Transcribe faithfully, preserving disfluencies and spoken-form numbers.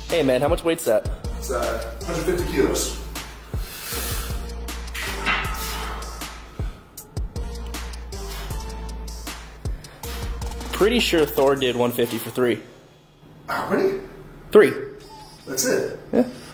Hey man, how much weight's that? It's uh, one hundred fifty kilos. Pretty sure Thor did one fifty for three. How many? Three. That's it? Yeah.